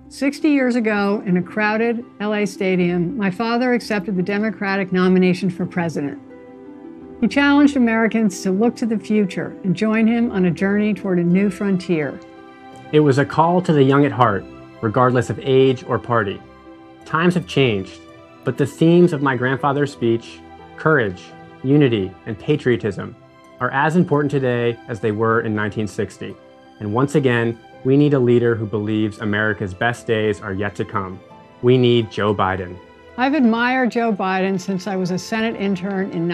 60 years ago, in a crowded LA stadium, my father accepted the Democratic nomination for president. He challenged Americans to look to the future and join him on a journey toward a new frontier. It was a call to the young at heart, regardless of age or party. Times have changed, but the themes of my grandfather's speech, courage, unity, and patriotism, are as important today as they were in 1960. And once again, we need a leader who believes America's best days are yet to come. We need Joe Biden. I've admired Joe Biden since I was a Senate intern in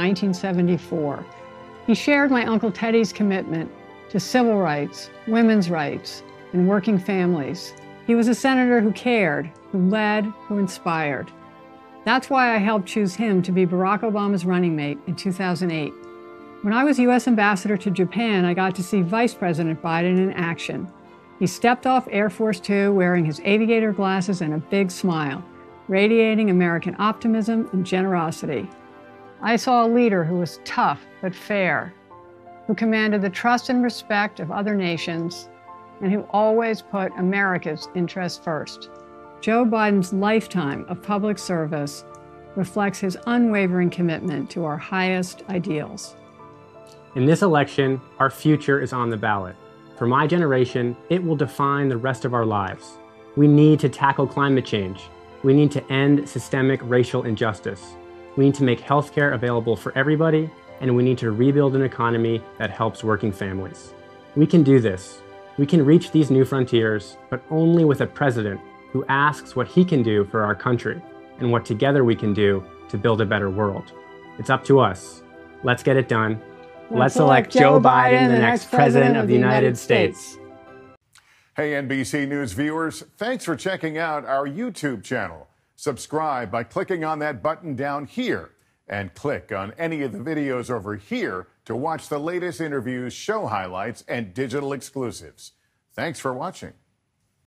1974. He shared my Uncle Teddy's commitment to civil rights, women's rights, and working families. He was a senator who cared, who led, who inspired. That's why I helped choose him to be Barack Obama's running mate in 2008. When I was U.S. Ambassador to Japan, I got to see Vice President Biden in action. He stepped off Air Force Two wearing his aviator glasses and a big smile, radiating American optimism and generosity. I saw a leader who was tough but fair, who commanded the trust and respect of other nations, and who always put America's interests first. Joe Biden's lifetime of public service reflects his unwavering commitment to our highest ideals. In this election, our future is on the ballot. For my generation, it will define the rest of our lives. We need to tackle climate change. We need to end systemic racial injustice. We need to make healthcare available for everybody, and we need to rebuild an economy that helps working families. We can do this. We can reach these new frontiers, but only with a president who asks what he can do for our country and what together we can do to build a better world. It's up to us. Let's get it done. Let's elect Joe Biden, the next president of the United States. Hey, NBC News viewers, thanks for checking out our YouTube channel. Subscribe by clicking on that button down here and click on any of the videos over here to watch the latest interviews, show highlights, and digital exclusives. Thanks for watching.